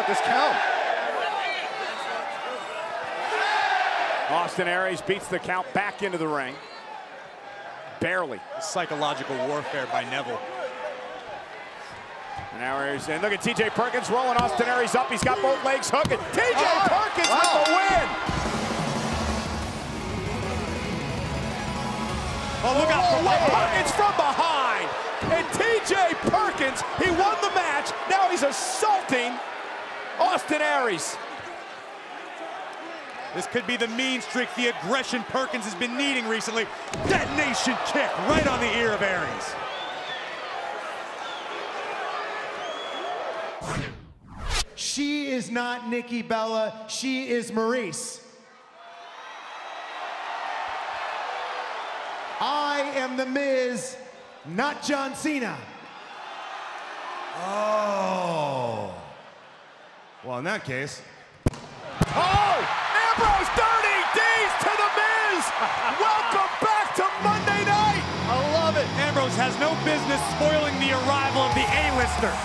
start this count. Austin Aries beats the count back into the ring. Barely. Psychological warfare by Neville. And now Aries, and look at TJ Perkins rolling Austin Aries up. He's got both legs hooking. TJ Perkins with the win. Oh, look out for Perkins from behind. And TJ Perkins, he won the match. Now he's assaulting Austin Aries. This could be the mean streak, the aggression Perkins has been needing recently. Detonation kick right on the ear of Aries. She is not Nikki Bella, she is Maryse. I am the Miz, not John Cena. Oh. Well, in that case. Oh! Ambrose, dirty D's to the Miz! Welcome back to Monday Night! I love it. Ambrose has no business spoiling the arrival of the A-lister.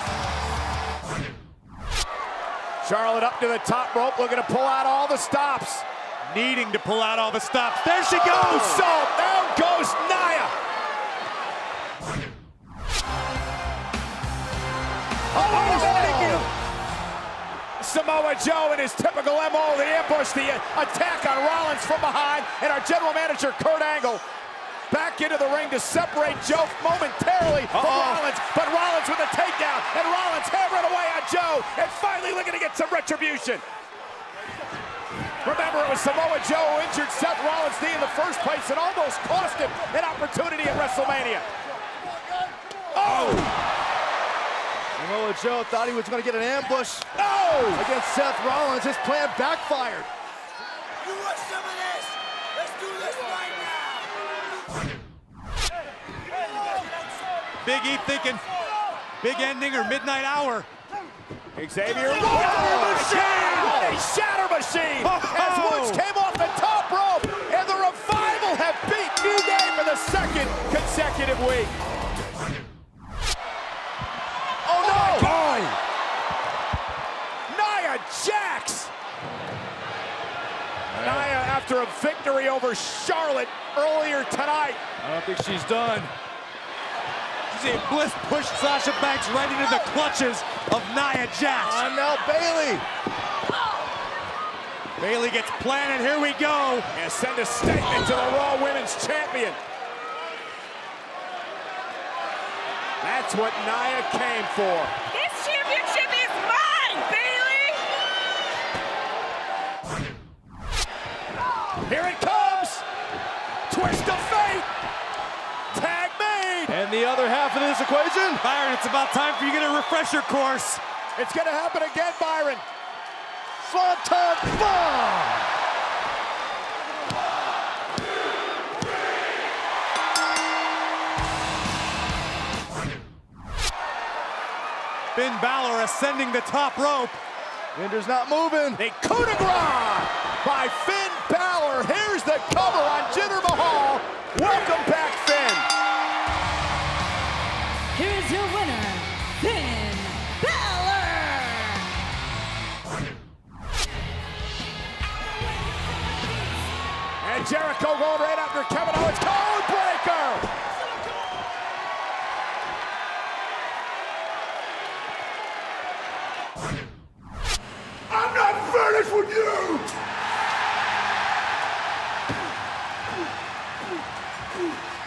Charlotte up to the top rope, looking to pull out all the stops. Needing to pull out all the stops. There she goes! So down goes Nia! Samoa Joe in his typical MO, the ambush, the attack on Rollins from behind, and our general manager, Kurt Angle, back into the ring to separate Joe momentarily from Rollins, but Rollins with a takedown, and Rollins hammering away on Joe, and finally looking to get some retribution. Remember, it was Samoa Joe who injured Seth Rollins' knee in the first place and almost cost him an opportunity at WrestleMania. Oh! Samoa Joe thought he was going to get an ambush against Seth Rollins. His plan backfired. You want some of this? Let's do this right now. Big E thinking big ending or midnight hour. Xavier, what a shatter machine! As Woods came off the top rope, and the Revival have beat New Day for the second consecutive week. Oh no! Nia Jax! Nia after a victory over Charlotte earlier tonight. I don't think she's done. Bliss pushed Sasha Banks right into the clutches of Nia Jax. And now Bayley. Bayley gets planted. Here we go. And send a statement to the Raw Women's Champion. That's what Nia came for. This championship is mine, Bayley! Here it comes. Twist of fate. Tag made. And the other half of this equation. Byron, it's about time for you to get a refresher course. It's going to happen again, Byron. Swanton bomb. Finn Balor ascending the top rope. Jinder's not moving. The coup de grace by Finn Balor. Here's the cover on Jinder Mahal. Welcome back, Finn. Here's your winner, Finn Balor! And Jericho going right after Kevin Owens. Code breaker! I'm not finished with you!